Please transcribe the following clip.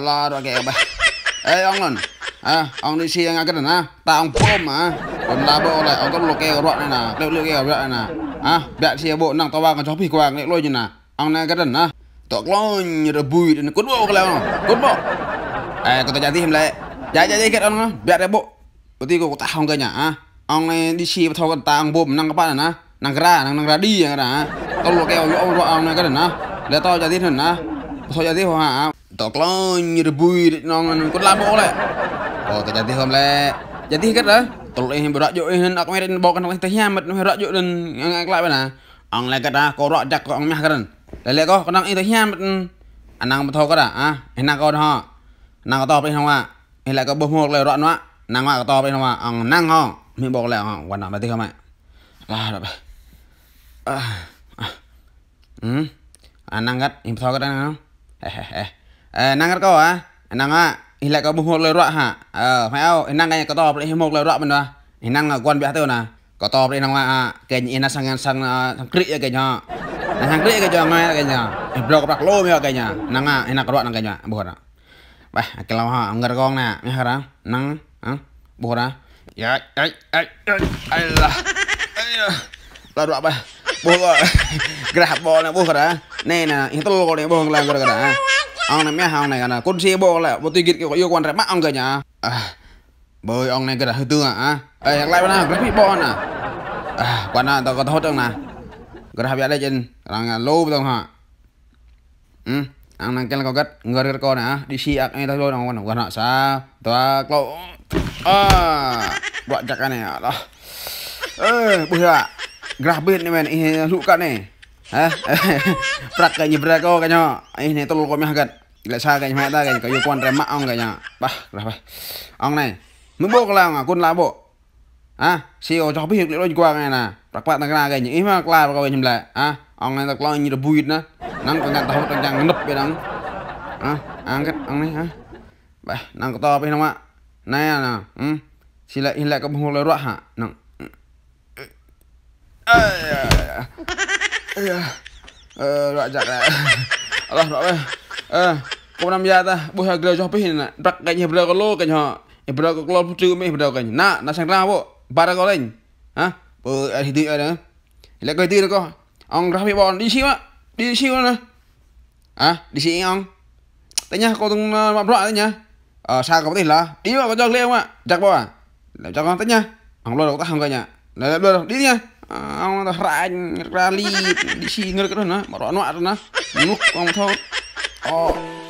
lo rồi kìa bà. Ê ông lần ông đi xe ngay cái này nè tao ông phôm mà còn là bộ lại ông có lô keo rọn này nè lô keo rọn này nè bẹt xe bộ năng tao vào còn chó phi quàng lại lôi như nè ông này cái này nè tao lôi như là bùi nó cút bộ cái nào cút bộ còn tao giải thêm lại giải cái ông nó bẹt cái bộ tí của tao không cái nhà ông này đi xe thâu con tao ông bồm năng các bạn nè năng ra đi cái nè tao lô keo ông rọn ông này cái này nè để tao giải thêm nè thôi giải thêm hả tao lôi như là bùi nó cút làm bộ lại tao jadi homle jadi kat dah tolong yang berak jo yang nak main bawa kan teh nyamet berak jo dan yang kelak mana ang le kat dah ko rak jak ko ang mah kan le ko kenang teh nyamet anang betul ko dah enak ko dah nang to pe hong le ko boh mok le rak no nang ma to pe hong ang nang ho mi bok le ho wan nak mati ko mai lah dah anang kat im betul ko dah nang kat ko nang lại có một lời rọa hả phải không năng cái có to lại một lời rọa mình đó năng là quan bẻ tiêu nè có to đây năng cái gì nó sang thằng kỹ cái nhỏ thằng kỹ cái cho ngay cái nhỏ rồi bạc lô mới cái nhỏ năng năng có rọa năng cái nhỏ buồn à vậy cái lao hả người con nè nghe hả năng buồn à dạ là rọa vậy buồn rồi cái hạt bò này buồn rồi nè nè hiện tôi này buồn làm rồi cả ông này mấy hàng này là con xe bộ lại một tí kia có yêu quan trái mắt ông kìa nhá bơi ông này cái là hơi tương lại bên nào cái bị bo nè quan nào tao có thốt không nè cái hấp dẫn đây trên là lô đâu hả ông này cái là có cất người cái con nè đi xe anh thôi thôi nào quan họ sao tao lộ đoạn chặt cái này đó bây giờ grab bên này mày lũ cái này prak cái nhịp ra cô cái nhỏ anh này tôi có mấy gần lại xa cái mẹ ta cái yêu quan trái mắt ông cái nhỏ bah ông này mới bộ cái nào quân lá bộ siêu cho biết liệu qua này nè các bạn ta cái những mà qua coi nhầm lại ông này ta lo như là vui nữa năng còn ngặt tao đang chẳng nấp vậy đó ăn cái ông này bah năng có to bên không ạ này nè xin lại có một lời rõ hả năng loại chặt này rồi cô năm gia ta bố hai người cho biết nè đặt cái gì bây giờ có lô cái nhỏ bây giờ có lô trừ mấy bây giờ cái na sang ra bộ ba ra có lên thì đi ở đó lại cái gì đó co ông ra bị bọn đi siêu nè đi siêu ông đấy nhá cô tung bấm loại đấy nhá sao có thể là đi vào có cho leo ạ chặt bao để cho con tới nhá ông lôi đầu ta không coi nhá lại lôi đi nhá ông ta ra ly đi xì người cái đó nữa mà rõ nọa rồi nó lúc ông thôi